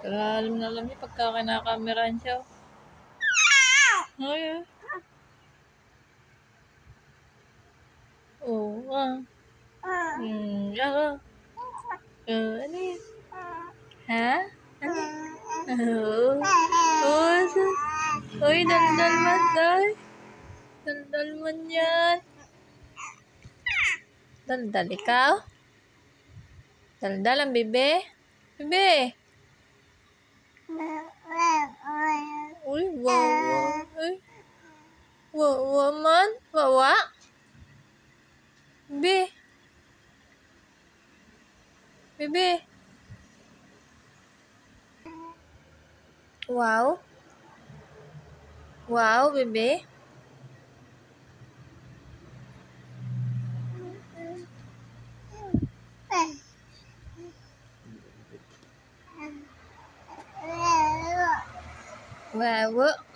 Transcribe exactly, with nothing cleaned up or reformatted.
Alam na alam niya pagka kinakameran siya. Ay, ah. Oo, ah. Hmm, ah. Oh, ano yan? Ha? Ano? Oo. Oh, sus. Uy, daldal man, day. Daldal man yan. Daldal ikaw? Daldal ang bebe? Bebe? Uy, wawa. Uy. Wawa man? Wawa? Bebe? Bebe? Wow. Wow, bebe. Wow.